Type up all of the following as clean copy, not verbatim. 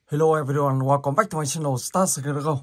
Hello everyone, welcome back to my channel Start Secret Go.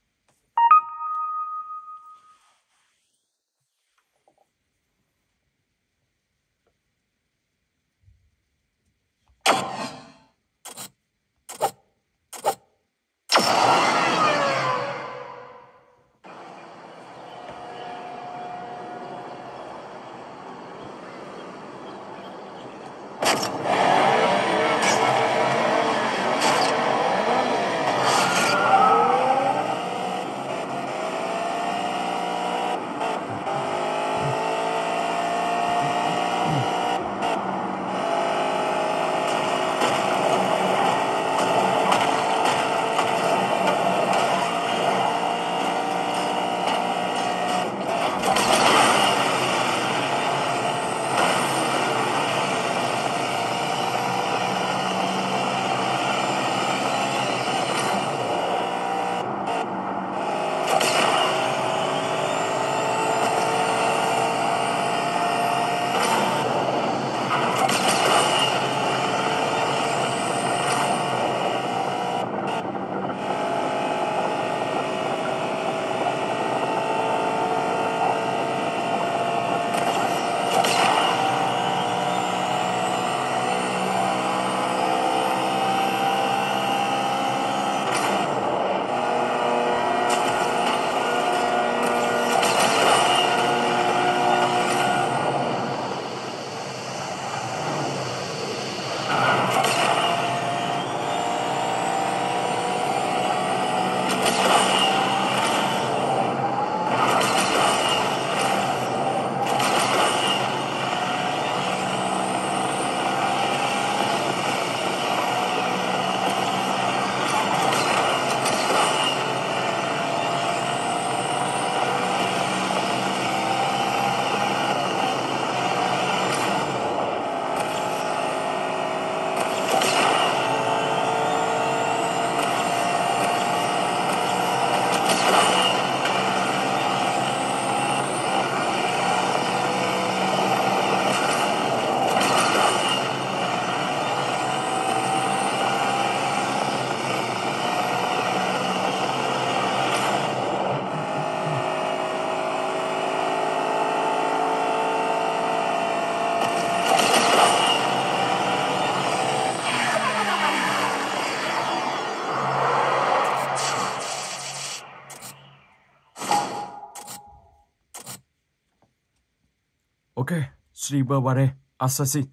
Ok, Sleeper Barre, Assassin.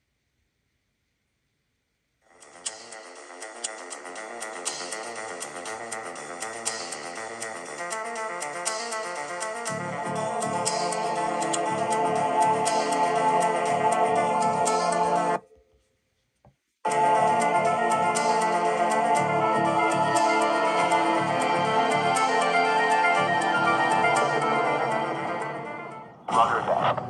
Roger that.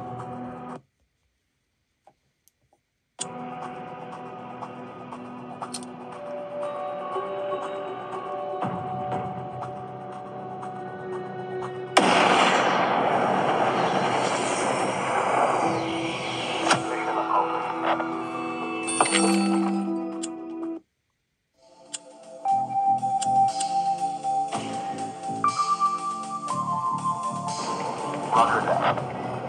Mission accomplished. Roger that.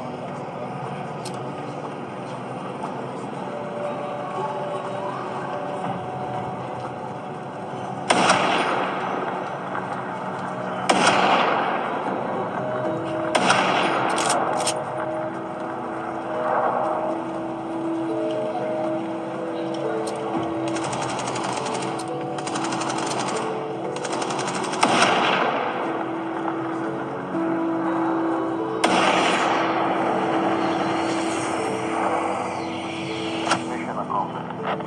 Mission accomplished.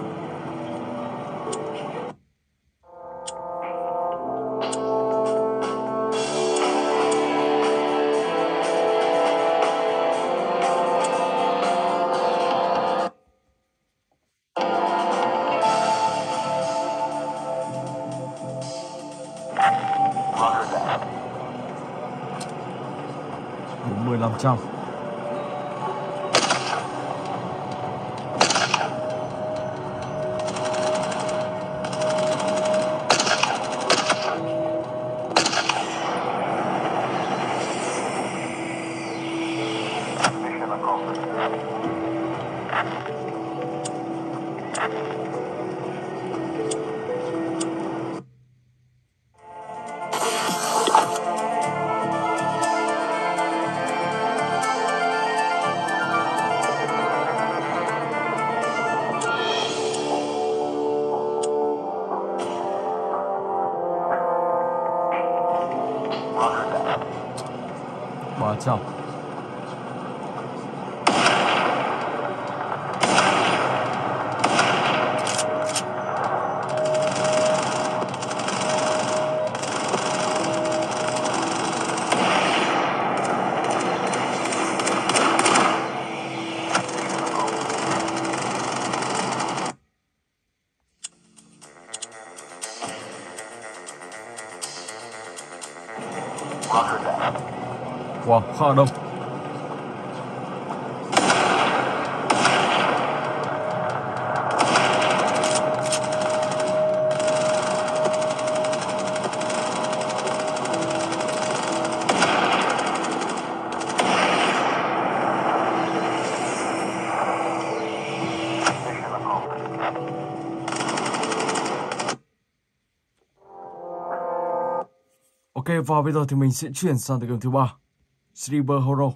Roger that. 4500. 300. Roger that. Wow, khá đông. Mission accomplished. Ok, và bây giờ thì mình sẽ chuyển sang tựa game thứ 3, Sleeper Hero.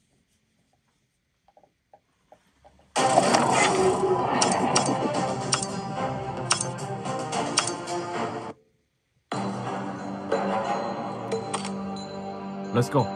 Let's go.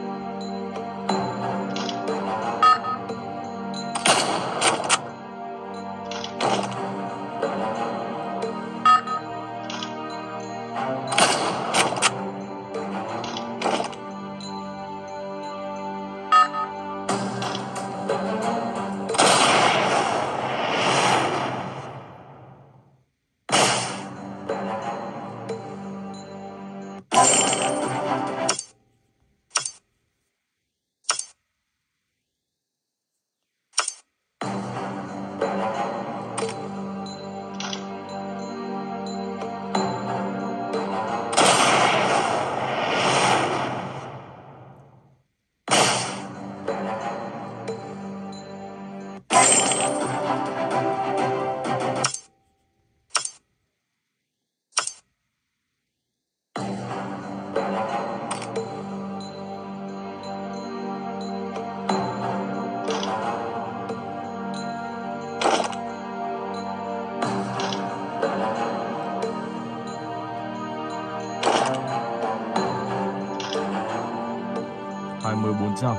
$20,400.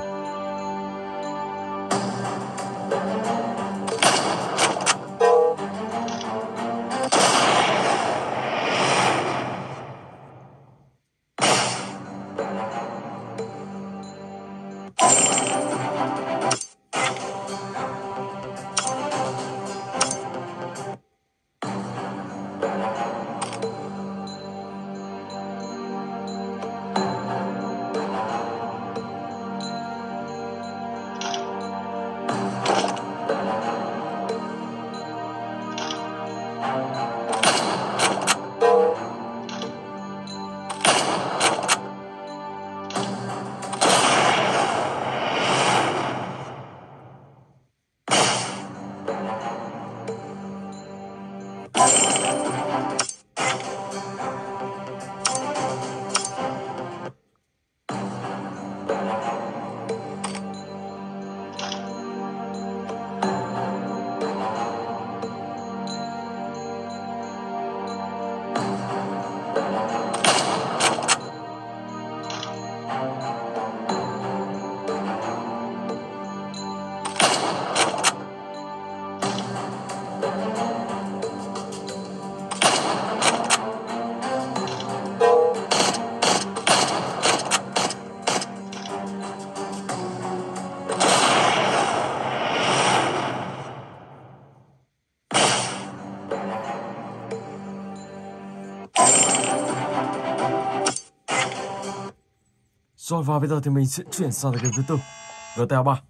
Rồi và bây giờ thì mình sẽ chuyển sang tựa game thứ tư, GTA 3.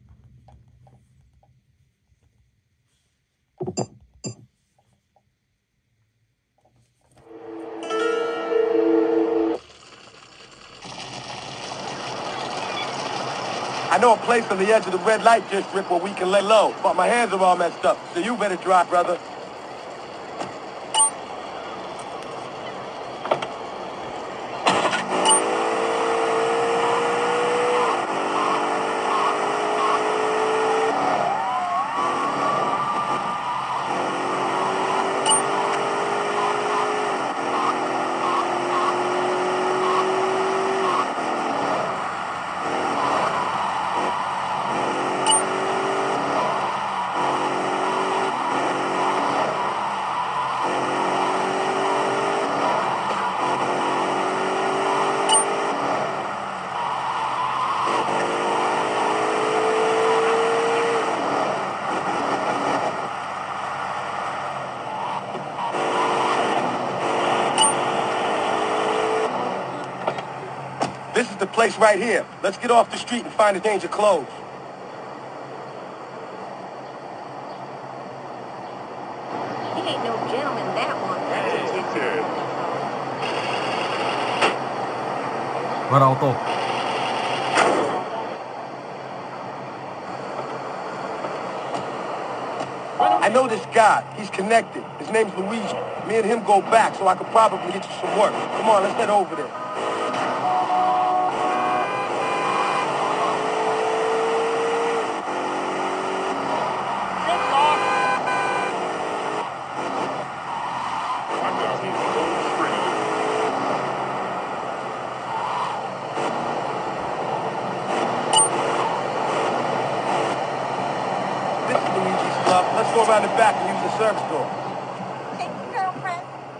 I know a place on the edge of the red light district where we can lay low, but my hands are all messed up, so you better drive, brother. This is the place right here. Let's get off the street and find a change of clothes. He ain't no gentleman, that one. Vào đầu tổ. I know this guy. He's connected. His name's Luigi. Me and him go back, so I could probably get you some work. Come on, let's head over there. This is Luigi's club. Let's go around the back and use the service door. Hey, girlfriend.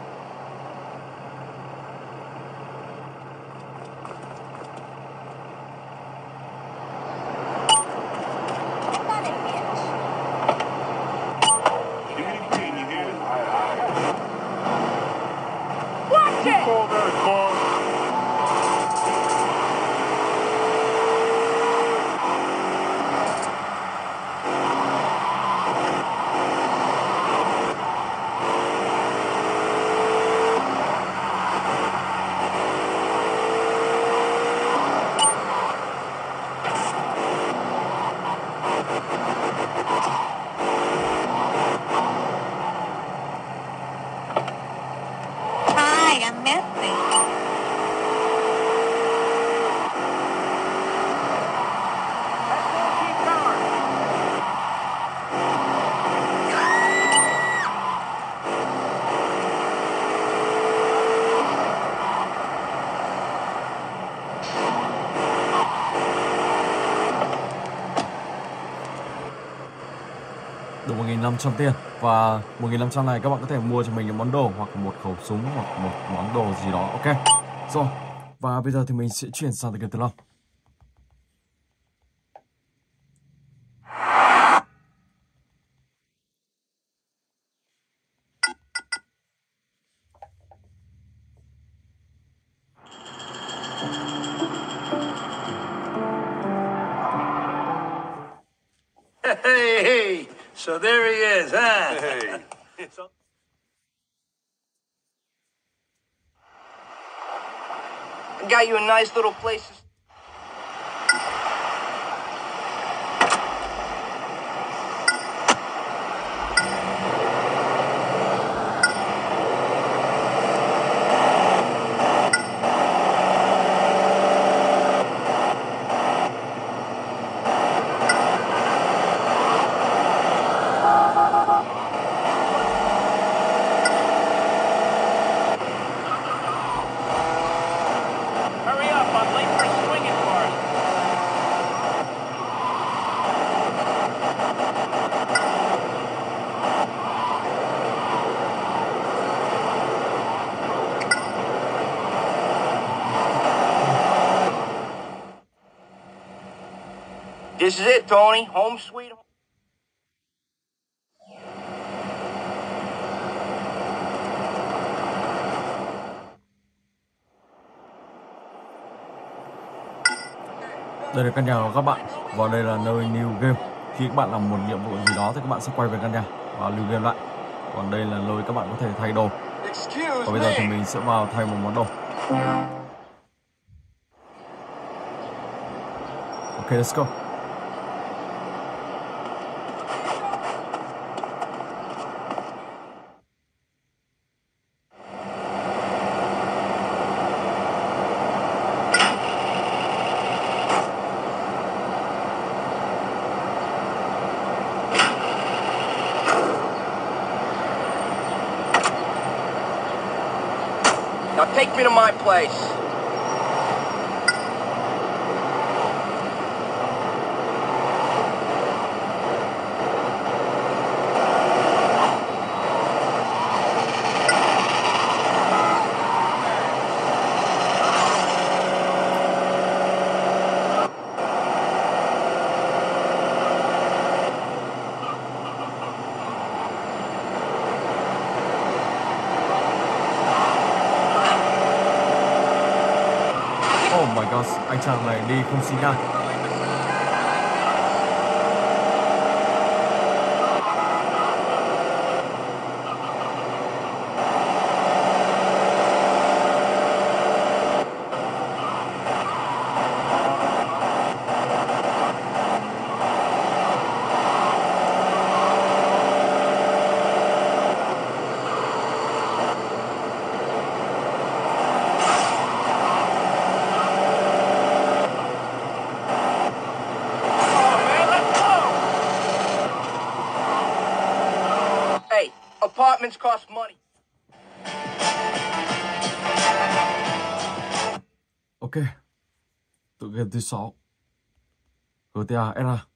Is that a hitch? Watch it! Hi, I'm Missy. Được 1.500 tiền. Và 1.500 này các bạn có thể mua cho mình những món đồ hoặc một khẩu súng hoặc một món đồ gì đó. Ok. Rồi. Và bây giờ thì mình sẽ chuyển sang game Tử Long. Hey, so there he is, huh? Hey. I got you a nice little place. Hurry up, I'm late for a swinging party. This is it, Tony. Home sweet home. Đây là căn nhà của các bạn. Và đây là nơi new game. Khi các bạn làm một nhiệm vụ gì đó thì các bạn sẽ quay về căn nhà và lưu game lại. Còn đây là nơi các bạn có thể thay đồ. Và bây giờ thì mình sẽ vào thay một món đồ. Ok, let's go. Now take me to my place. anh chàng này đi không xi nhăng. Hey, apartments cost money. Ok, tựa game thứ 6, GTA Era.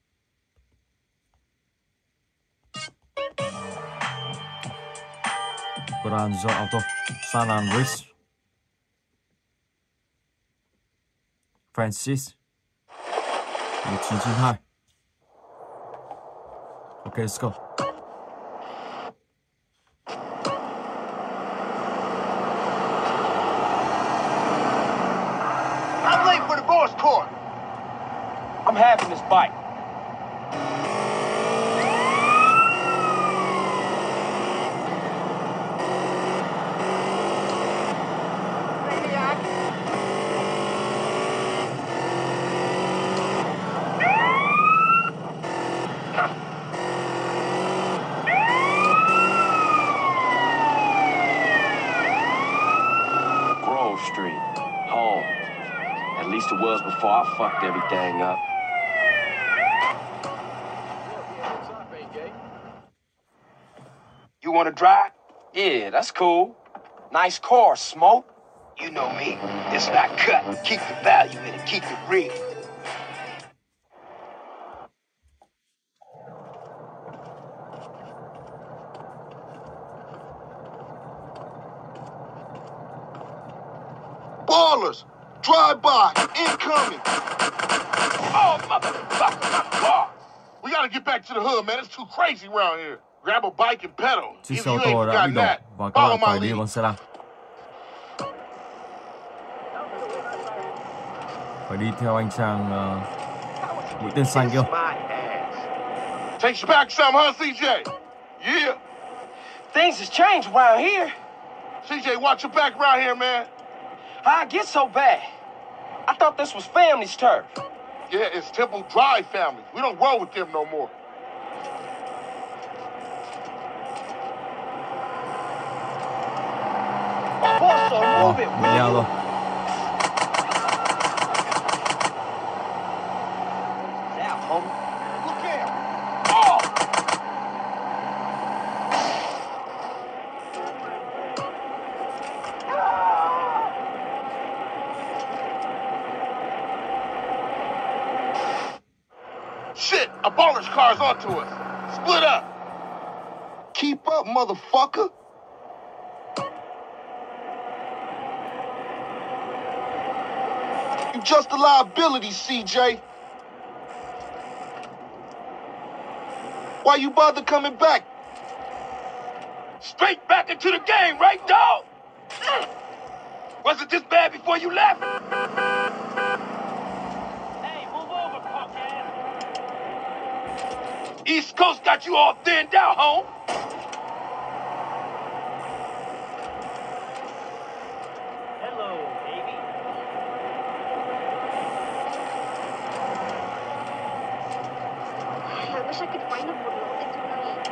Grand Theft Auto San Andreas. Francis 1992. Ok, let's go. I'm late for the boss court. I'm having this bike. Grove Street, home. At least it was before I fucked everything up. You want to drive? Yeah, that's cool. Nice car, Smoke. You know me. It's not cut. Keep the value in it. Keep it real. Ballers! Drive-by! Incoming! Oh, motherfucker, my car! We gotta get back to the hood, man. It's too crazy around here. Grab a bike and pedal. Chiếc If xe ô you tô ain't đã bị forgotten đổ that, và các follow bạn my phải đi lead. bằng xe đạp. Phải đi theo anh chàng mũi tên xanh kia. Takes you back some, huh, CJ? Yeah. Things has changed around here. CJ, watch your back around here, man. How'd it get so bad? I thought this was family's turf. Yeah, it's Temple Drive family. We don't roll with them no more. Boss, so move it, Bị will leo you? rồi. Now, homie. Look here. Oh! Shit, a baller's car's onto us. Split up. Keep up, motherfucker. You just a liability, CJ. Why you bother coming back? Straight back into the game, right, dog? Was it this bad before you left? Hey, move over, punk ass. East Coast got you all thinned out, home. Hello, baby. I wish I could find a burlote tonight.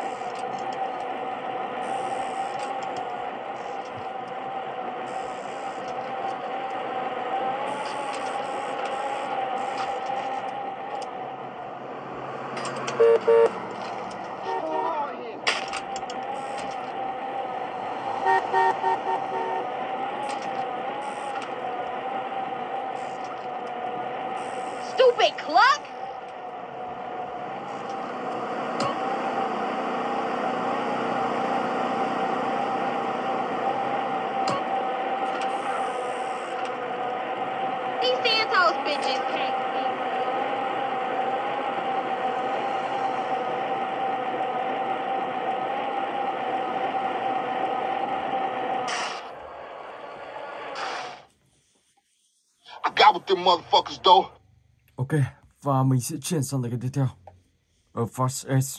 Stupid cluck! These Santos bitches can't be. I got with them motherfuckers though. Ok, và mình sẽ chuyển sang tới cái tiếp theo ở Fast Ace.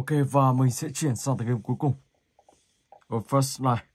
Ok, và mình sẽ chuyển sang tựa game cuối cùng. Ở First Life.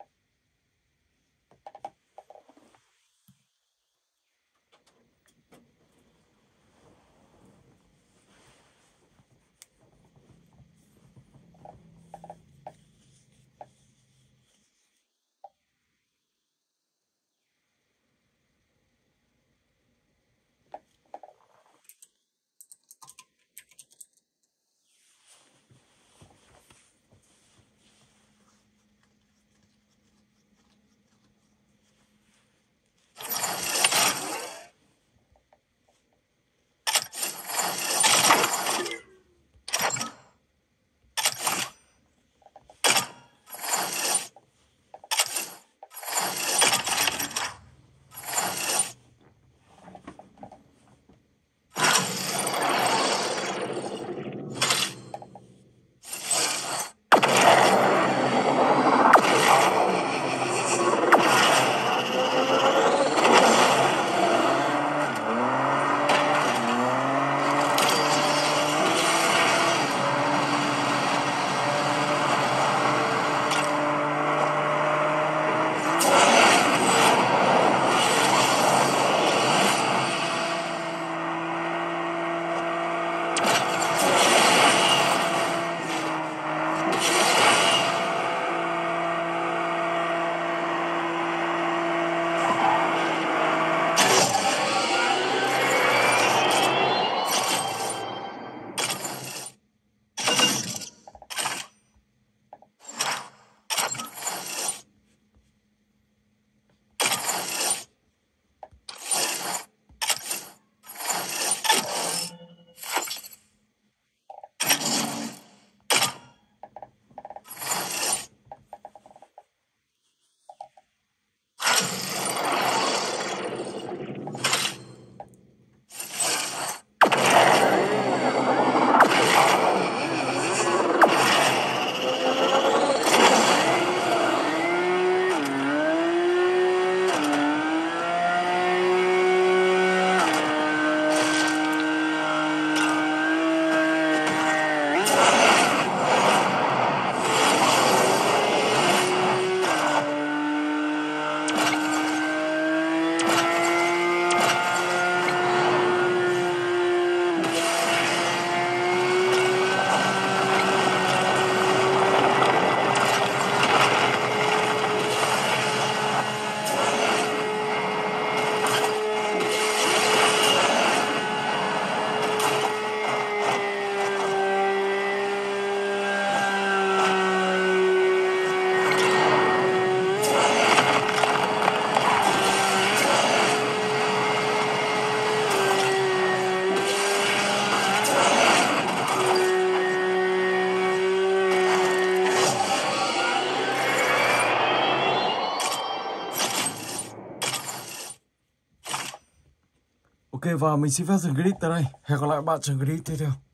Ok, và mình xin phép dừng clip tại đây. Hẹn gặp lại bạn trong clip tiếp theo.